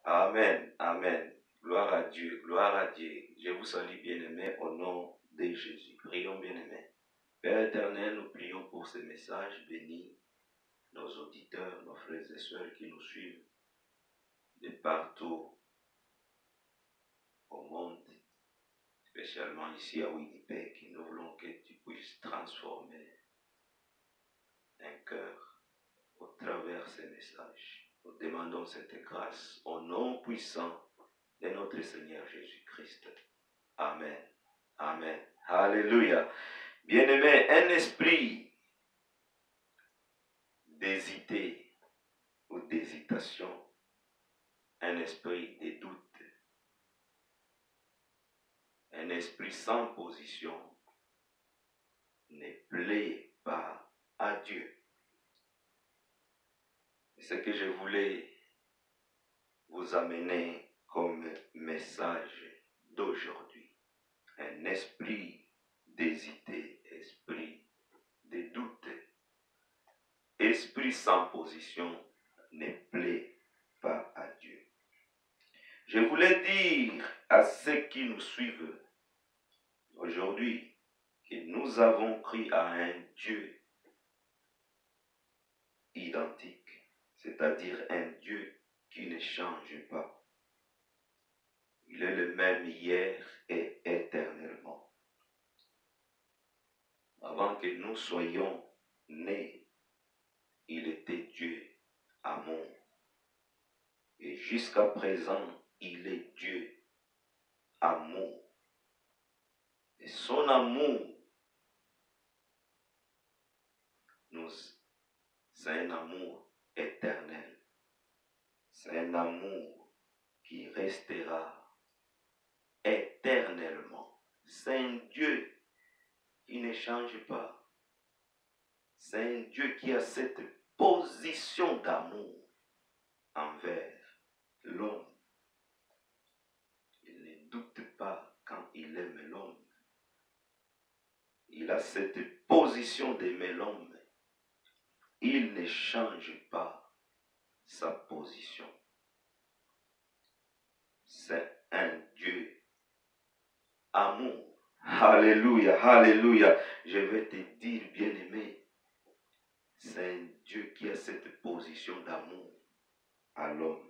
Amen, amen. Gloire à Dieu, gloire à Dieu. Je vous salue, bien-aimés, au nom de Jésus. Prions, bien-aimés. Père éternel, nous prions pour ce message. Bénis nos auditeurs, nos frères et sœurs qui nous suivent de partout au monde, spécialement ici à Winnipeg. Nous voulons que tu puisses transformer un cœur au travers ces messages. Nous demandons cette grâce au nom puissant de notre Seigneur Jésus-Christ. Amen. Amen. Alléluia. Bien-aimé, un esprit d'hésiter ou d'hésitation, un esprit de doute, un esprit sans position ne plaît pas à Dieu. Ce que je voulais vous amener comme message d'aujourd'hui, un esprit d'hésiter, esprit de doute, esprit sans position ne plaît pas à Dieu. Je voulais dire à ceux qui nous suivent aujourd'hui que nous avons cru à un Dieu identique, c'est-à-dire un Dieu qui ne change pas. Il est le même hier et éternellement. Avant que nous soyons nés, il était Dieu, amour. Et jusqu'à présent, il est Dieu, amour. Et son amour, c'est un amour éternel. C'est un amour qui restera éternellement. C'est un Dieu qui ne change pas. C'est un Dieu qui a cette position d'amour envers l'homme. Il ne doute pas quand il aime l'homme. Il a cette position d'aimer l'homme. Il ne change pas sa position. C'est un Dieu amour. Alléluia, alléluia. Je vais te dire, bien-aimé, c'est un Dieu qui a cette position d'amour à l'homme.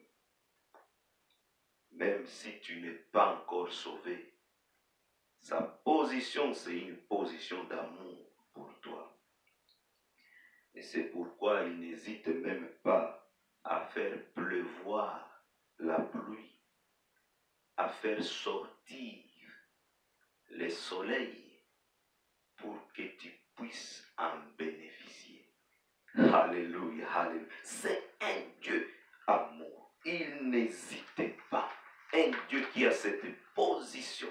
Même si tu n'es pas encore sauvé, sa position, c'est une position d'amour pour toi. Et c'est pourquoi il n'hésite même pas à faire pleuvoir la pluie, à faire sortir le soleil pour que tu puisses en bénéficier. Alléluia, alléluia. C'est un Dieu amour. Il n'hésite pas. Un Dieu qui a cette position.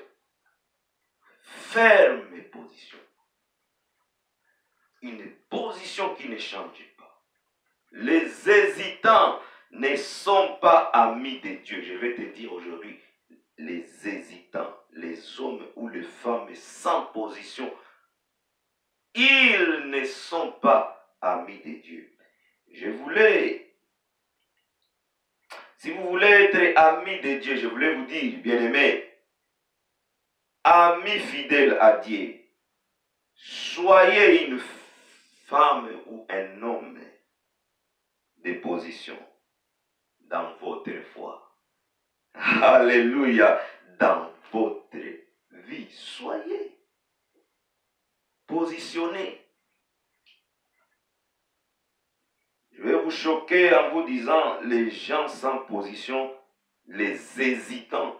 Ferme position. Une position qui ne change pas. Les hésitants ne sont pas amis de Dieu. Je vais te dire aujourd'hui, les hésitants, les hommes ou les femmes sans position, ils ne sont pas amis de Dieu. Si vous voulez être ami de Dieu, je voulais vous dire, bien-aimés, amis fidèles à Dieu, soyez une femme ou un homme de position dans votre foi. Alléluia, dans votre vie. Soyez positionnés. Je vais vous choquer en vous disant, les gens sans position, les hésitants.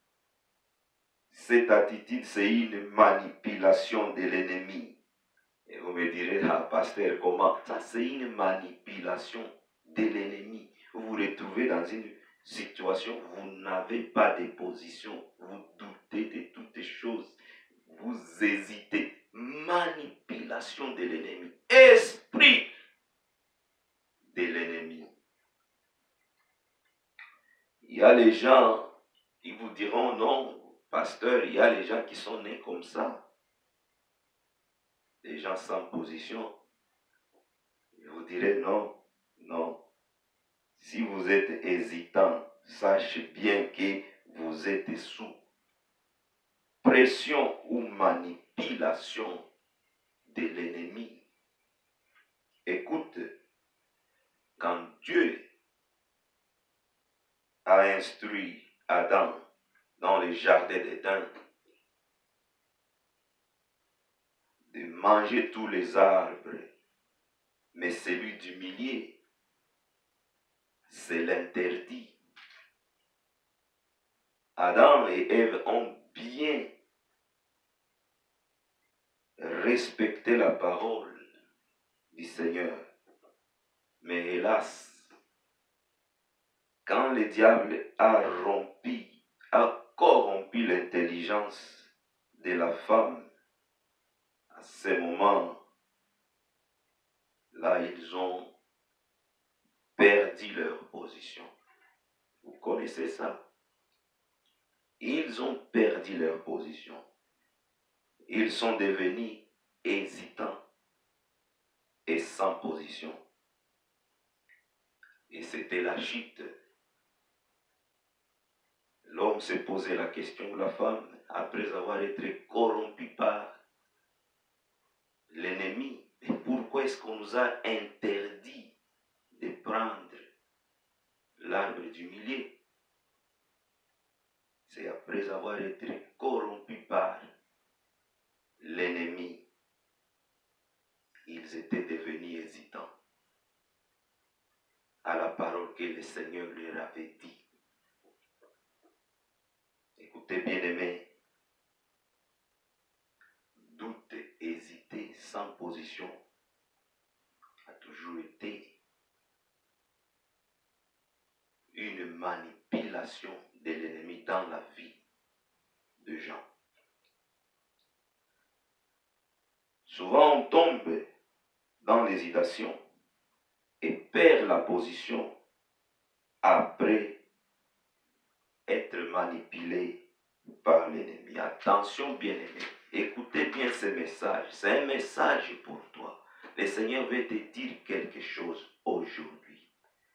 Cette attitude, c'est une manipulation de l'ennemi. Et vous me direz, ah, pasteur, comment? Ça, c'est une manipulation de l'ennemi. Vous vous retrouvez dans une situation, vous n'avez pas de position, vous doutez de toutes choses, vous hésitez. Manipulation de l'ennemi. Esprit de l'ennemi. Il y a les gens qui vous diront, non, pasteur, il y a les gens qui sont nés comme ça. Les gens sans position. Je vous dirai non, non. Si vous êtes hésitant, sache bien que vous êtes sous pression ou manipulation de l'ennemi. Écoute, quand Dieu a instruit Adam dans le jardin d'Éden de manger tous les arbres, mais celui du milieu, c'est l'interdit. Adam et Ève ont bien respecté la parole du Seigneur. Mais hélas, quand le diable a corrompu l'intelligence de la femme, à ce moment-là, ils ont perdu leur position. Vous connaissez ça? Ils ont perdu leur position. Ils sont devenus hésitants et sans position. Et c'était la chute. L'homme s'est posé la question, la femme, après avoir été corrompu par l'ennemi. Mais pourquoi est-ce qu'on nous a interdit de prendre l'arbre du milieu? C'est après avoir été corrompu par l'ennemi. Ils étaient devenus hésitants à la parole que le Seigneur leur avait dit. Écoutez, bien-aimés, doute, hésiter, sans position, a toujours été une manipulation de l'ennemi dans la vie de gens. Souvent, on tombe dans l'hésitation et perd la position après être manipulé par l'ennemi. Attention, bien-aimé, écoutez bien ce message. C'est un message pour toi. Le Seigneur veut te dire quelque chose aujourd'hui.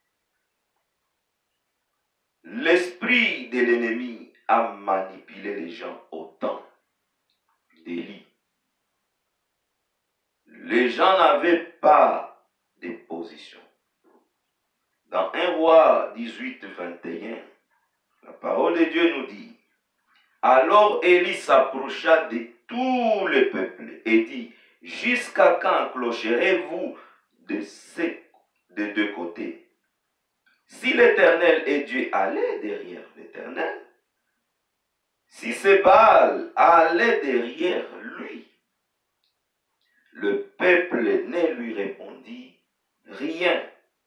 L'esprit de l'ennemi a manipulé les gens au temps d'Élie. Les gens n'avaient pas de position. Dans 1 Roi 18, 21, la parole de Dieu nous dit: alors Élie s'approcha de tout le peuple et dit: jusqu'à quand clocherez-vous de deux côtés? Si l'Éternel est Dieu, allez derrière l'Éternel. Si c'est Baal, allez derrière lui. Le peuple ne lui répondit rien.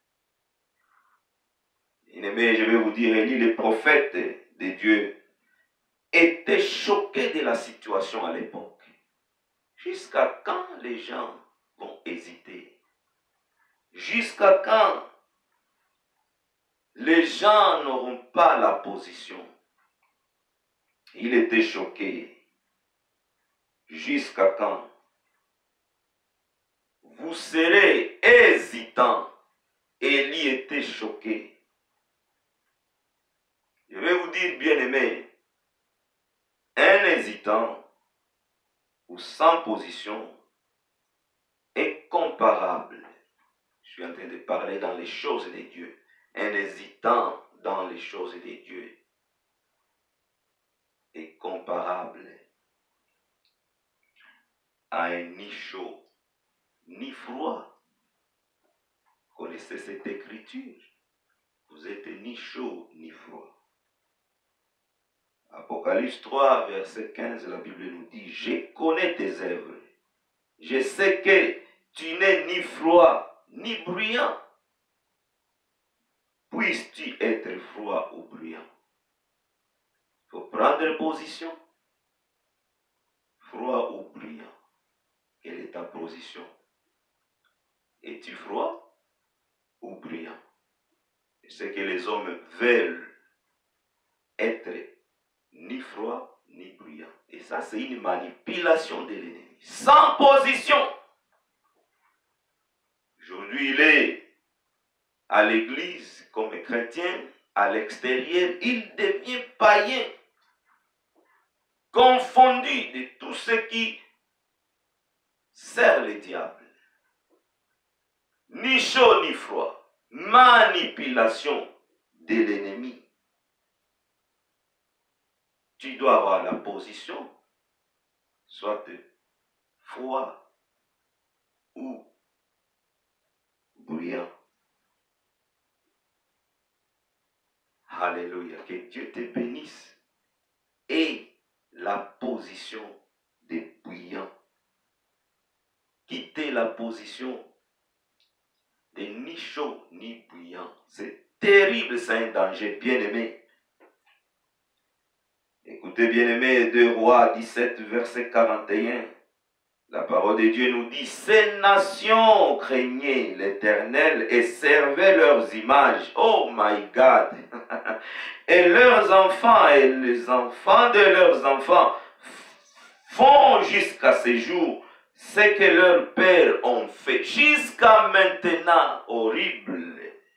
Bien-aimé, je vais vous dire, Élie, le prophète de Dieu, était choqué de la situation à l'époque. Jusqu'à quand les gens vont hésiter? Jusqu'à quand les gens n'auront pas la position? Il était choqué. Jusqu'à quand vous serez hésitant? Élie était choqué. Je vais vous dire, bien-aimé, un hésitant ou sans position est comparable. Je suis en train de parler dans les choses de Dieu. Un hésitant dans les choses de Dieu est comparable à un ni chaud ni froid. Vous connaissez cette écriture? Vous êtes ni chaud ni froid. Apocalypse 3, verset 15, la Bible nous dit: je connais tes œuvres. Je sais que tu n'es ni froid ni bruyant. Puisses-tu être froid ou bruyant? Il faut prendre position. Froid ou bruyant? Quelle est ta position? Es-tu froid ou bruyant? C'est que les hommes veulent être ni froid ni bruyant. Et ça, c'est une manipulation de l'ennemi. Sans position. Aujourd'hui, il est à l'église comme chrétien, à l'extérieur, il devient païen, confondu de tout ce qui sert le diable. Ni chaud ni froid, manipulation de l'ennemi. Tu dois avoir la position, soit froid ou bruyant. Alléluia. Que Dieu te bénisse. Et la position de bouillant. Quitter la position de ni chaud ni bouillant. C'est terrible, c'est un danger, bien-aimé. Écoutez, bien-aimé, 2 Rois 17, verset 41. La parole de Dieu nous dit, ces nations craignaient l'Éternel et servaient leurs images. Oh my God! Et leurs enfants et les enfants de leurs enfants font jusqu'à ce jour ce que leurs pères ont fait. Jusqu'à maintenant, horrible.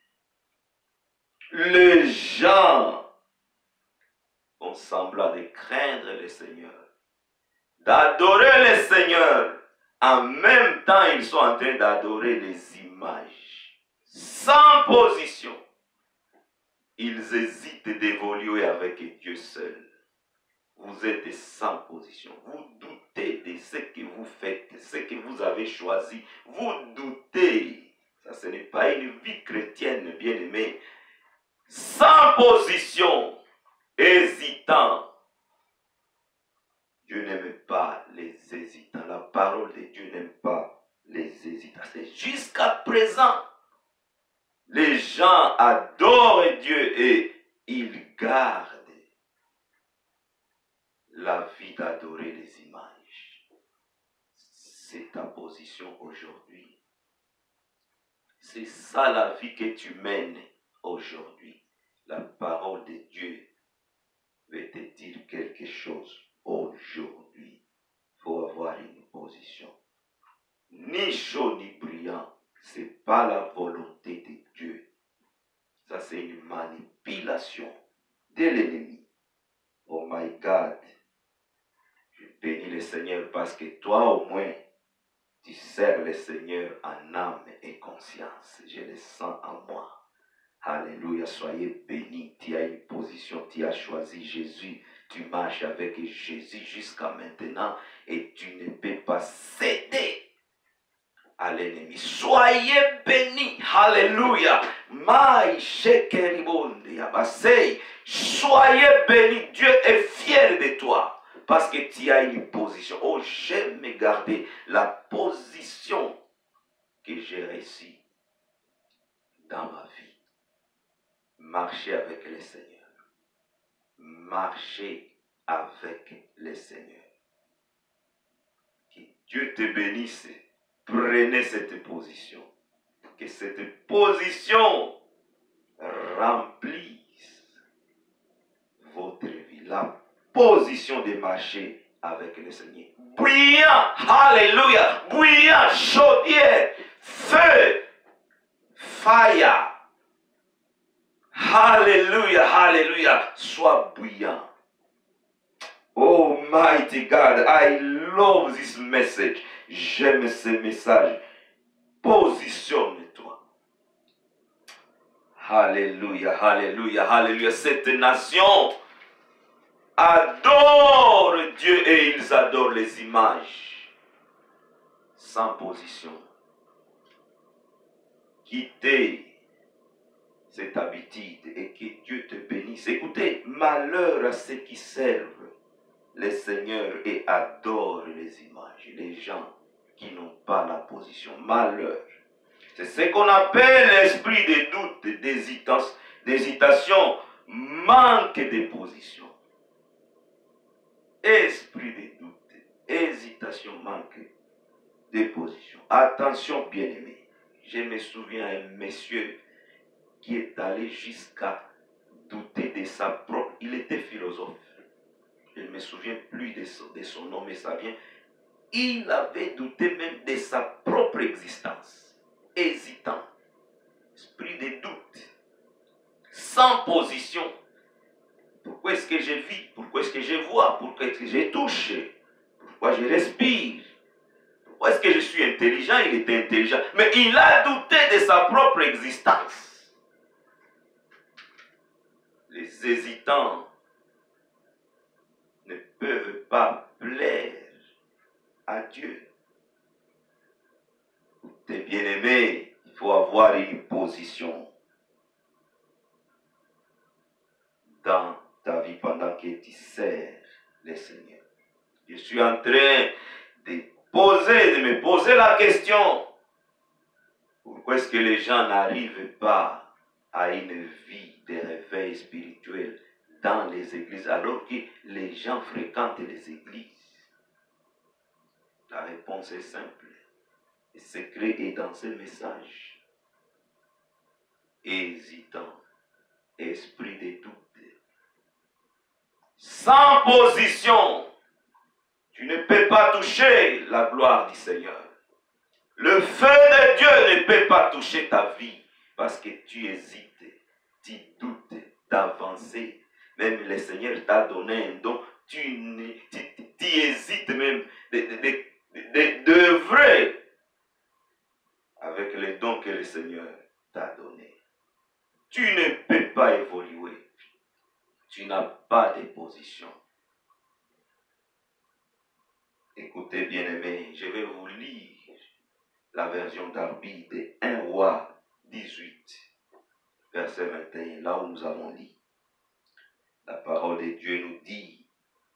Les gens ont semblant de craindre le Seigneur, d'adorer le Seigneur. En même temps, ils sont en train d'adorer les images. Sans position. Ils hésitent d'évoluer avec Dieu seul. Vous êtes sans position. Vous doutez de ce que vous faites, ce que vous avez choisi. Vous doutez. Ça, ce n'est pas une vie chrétienne, bien-aimée. Sans position, hésitant. Dieu n'aime pas les hésitants. La parole de Dieu n'aime pas les hésitants. C'est jusqu'à présent. Les gens adorent Dieu et ils gardent la vie d'adorer les images. C'est ta position aujourd'hui. C'est ça la vie que tu mènes aujourd'hui. La parole de Dieu veut te dire quelque chose aujourd'hui. Il faut avoir une position. Ni chaud ni brillant. Ce n'est pas la volonté de Dieu. Ça, c'est une manipulation de l'ennemi. Oh my God. Je bénis le Seigneur parce que toi, au moins, tu sers le Seigneur en âme et conscience. Je le sens en moi. Alléluia, soyez bénis. Tu as une position, tu as choisi Jésus. Tu marches avec Jésus jusqu'à maintenant et tu ne peux pas céder à l'ennemi. Soyez bénis. Alléluia. Soyez bénis. Dieu est fier de toi. Parce que tu as une position. Oh, j'aime garder la position que j'ai réussi dans ma vie. Marcher avec le Seigneur. Marcher avec le Seigneur. Que Dieu te bénisse. Prenez cette position. Que cette position remplisse votre vie. La position de marcher avec le Seigneur. Brillant, alléluia, brillant, chaudière, feu, fire. Alléluia, alléluia, sois brillant. Oh mighty God, I love this message. J'aime ce message. Positionne-toi. Alléluia, alléluia, alléluia. Cette nation adore Dieu et ils adorent les images. Sans position. Quittez cette habitude et que Dieu te bénisse. Écoutez, malheur à ceux qui servent le Seigneur et adorent les images. Les gens qui n'ont pas la position. Malheur. C'est ce qu'on appelle l'esprit de doute, d'hésitation, manque de position. Esprit de doute, hésitation, manque de position. Attention, bien-aimés. Je me souviens d'un monsieur qui est allé jusqu'à douter de sa propre... Il était philosophe. Je ne me souviens plus de son nom, mais ça vient. Il avait douté même de sa propre existence. Hésitant. Esprit de doute. sans position. Pourquoi est-ce que je vis? Pourquoi est-ce que je vois? Pourquoi est-ce que je touche? Pourquoi je respire? Pourquoi est-ce que je suis intelligent? Il était intelligent. Mais il a douté de sa propre existence. Les hésitants ne peuvent pas plaire à Dieu. Tes bien-aimés, il faut avoir une position dans ta vie pendant que tu sers le Seigneur. Je suis en train de me poser la question. Pourquoi est-ce que les gens n'arrivent pas à une vie de réveil spirituel dans les églises alors que les gens fréquentent les églises? La réponse est simple. Le secret est dans ce message. Hésitant, esprit de doute, sans position, tu ne peux pas toucher la gloire du Seigneur. Le feu de Dieu ne peut pas toucher ta vie parce que tu hésites, tu doutes d'avancer. Même le Seigneur t'a donné un don, tu hésites même d'œuvrer avec les dons que le Seigneur t'a donnés. Tu ne peux pas évoluer. Tu n'as pas de position. Écoutez, bien-aimés, je vais vous lire la version d'Arbi de 1 Roi 18, verset 21, là où nous avons lu. La parole de Dieu nous dit,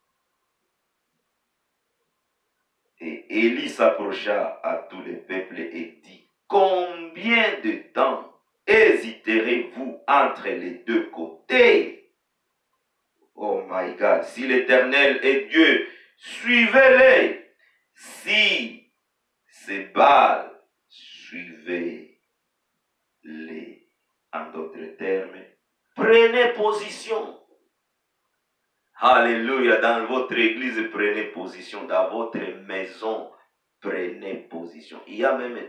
et Élie s'approcha à tout le peuple et dit, combien de temps hésiterez-vous entre les deux côtés? Oh my God, si l'Éternel est Dieu, suivez-les. Si c'est Baal, suivez-les. En d'autres termes, prenez position. Alléluia, dans votre église, prenez position. Dans votre maison, prenez position. Il y a même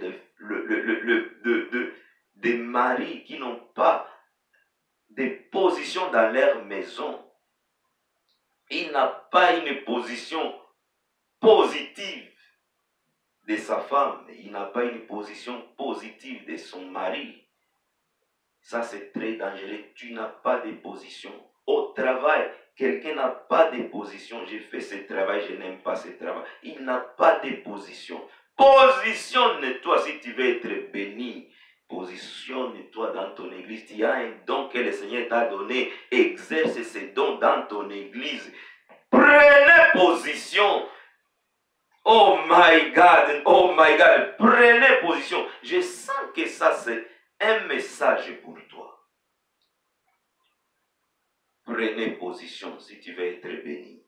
des maris qui n'ont pas de position dans leur maison. Il n'a pas une position positive de sa femme. Il n'a pas une position positive de son mari. Ça, c'est très dangereux. Tu n'as pas de position. Au travail, quelqu'un n'a pas de position. J'ai fait ce travail, je n'aime pas ce travail. Il n'a pas de position. Positionne-toi si tu veux être béni. Positionne-toi dans ton église. Il y a un don que le Seigneur t'a donné. Exerce ce don dans ton église. Prenez position. Oh my God, oh my God. Prenez position. Je sens que ça, c'est un message pour toi. Prenez position si tu veux être béni.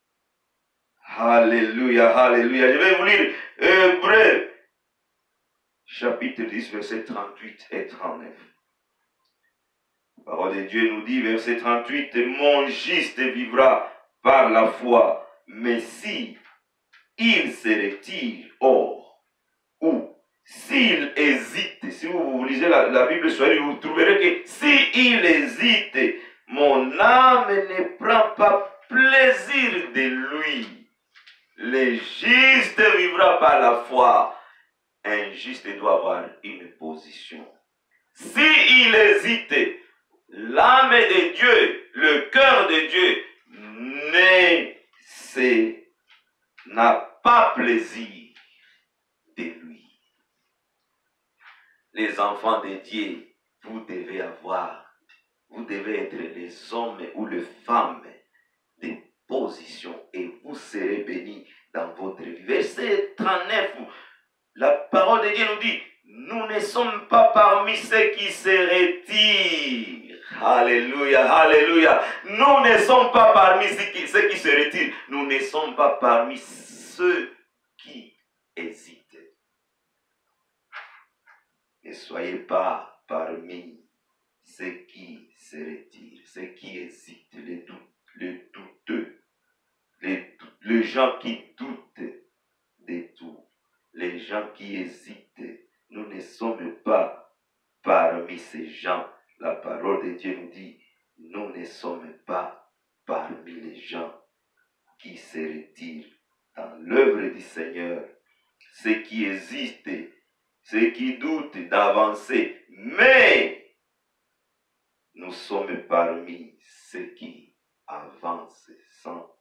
Alléluia, alléluia. Je vais vous lire Hébreux, chapitre 10, versets 38 et 39. La parole de Dieu nous dit, verset 38, mon juste vivra par la foi, mais si il se retire hors, ou s'il hésite, si vous lisez la Bible Swahili, vous trouverez que s'il hésite, mon âme ne prend pas plaisir de lui. Le juste vivra par la foi. Un juste doit avoir une position. S'il hésite, l'âme de Dieu, le cœur de Dieu, n'a pas plaisir de lui. Les enfants de Dieu, vous devez être les hommes ou les femmes de position et vous serez bénis dans votre vie. Verset 39, la parole de Dieu nous dit, nous ne sommes pas parmi ceux qui se retirent. Alléluia, alléluia. Nous ne sommes pas parmi ceux qui se retirent. Nous ne sommes pas parmi ceux qui hésitent. Ne soyez pas parmi ceux qui se retirent, ceux qui hésitent, les douteux, les gens qui doutent de tout, les gens qui hésitent. Nous ne sommes pas parmi ces gens. La parole parole de Dieu nous dit, nous ne sommes pas parmi les gens qui se retirent dans l'œuvre du Seigneur, ceux qui hésitent, ceux qui doutent d'avancer, mais nous sommes parmi ceux qui avancent sans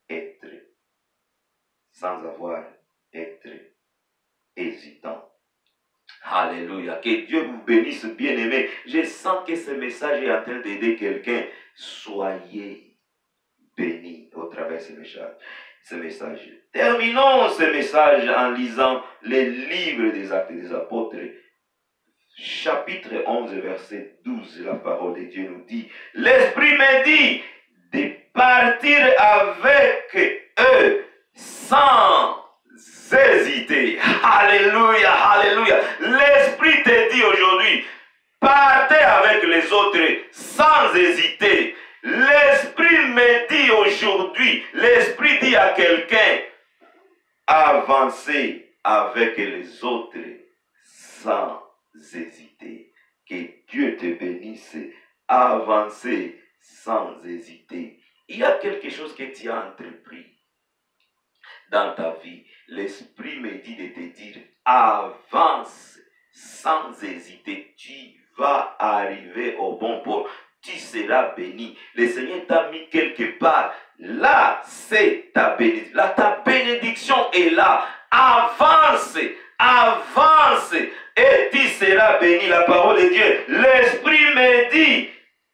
avoir être hésitants. Alléluia. Que Dieu vous bénisse, bien-aimés. Je sens que ce message est en train d'aider quelqu'un. Soyez bénis au travers de ce message. Terminons ce message en lisant les livres des Actes des Apôtres. Chapitre 11, verset 12, la parole de Dieu nous dit, l'Esprit me dit de partir avec eux sans hésiter. Alléluia, alléluia. L'Esprit te dit aujourd'hui, partez avec les autres sans hésiter. L'Esprit me dit aujourd'hui, l'Esprit dit à quelqu'un, avancez avec les autres sans hésiter. Que Dieu te bénisse. Avancez sans hésiter. Il y a quelque chose que tu as entrepris dans ta vie. L'Esprit me dit de te dire, avance sans hésiter. Tu vas arriver au bon port. Tu seras béni. Le Seigneur t'a mis quelque part. Là, c'est ta bénédiction. Là, ta bénédiction est là. Avance, avance, et tu seras béni. La parole de Dieu. L'Esprit me dit,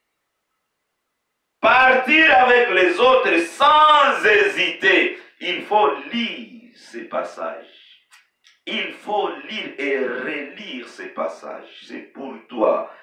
partir avec les autres sans hésiter. Il faut lire ces passages. Il faut lire et relire ces passages. C'est pour toi.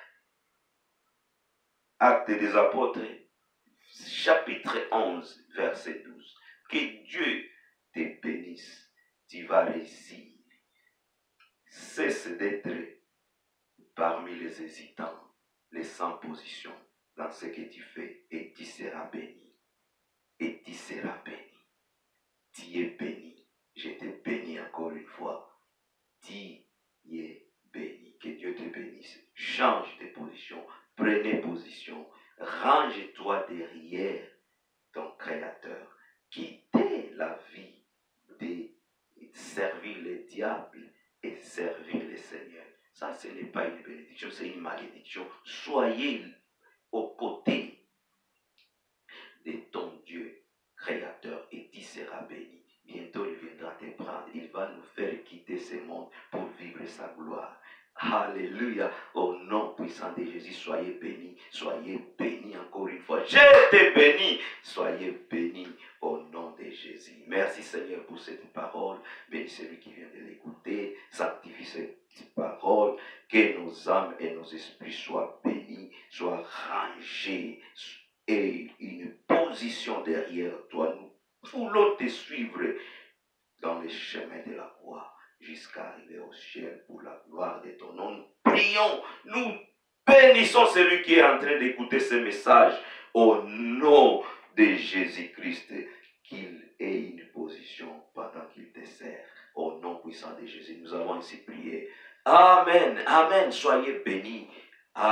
Actes des Apôtres, chapitre 11, verset 12. Que Dieu te bénisse. Tu vas réussir. Cesse d'être parmi les hésitants, les sans position dans ce que tu fais, et tu seras béni. Et tu seras béni. Tu es béni. Je te bénis encore une fois. Tu es béni. Que Dieu te bénisse. Change de position. Prenez position. Range-toi derrière ton Créateur. Quittez la vie de servir le diable et servir le Seigneur. Ça, ce n'est pas une bénédiction, c'est une malédiction. Soyez aux côtés de ton Dieu créateur et tu seras béni. Bientôt, il viendra te prendre. Il va nous faire quitter ce monde pour vivre sa gloire. Alléluia. Au nom puissant de Jésus, soyez bénis. Soyez bénis encore une fois. Je te bénis. Soyez bénis au nom de Jésus. Merci Seigneur pour cette parole. Bénis celui qui vient de l'écouter. Sanctifie cette parole. Que nos âmes et nos esprits soient bénis, soient rangés et une position derrière toi. Nous voulons te suivre dans les chemins de la croix jusqu'à arriver au ciel pour la gloire de ton nom. Nous prions, nous bénissons celui qui est en train d'écouter ce message au nom de Jésus-Christ, qu'il ait une position pendant qu'il te sert. Au nom puissant de Jésus, nous avons ainsi prié. Amen, amen, soyez bénis.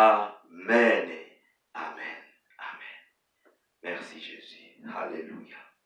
Amen, amen, amen. Merci Jésus, alléluia.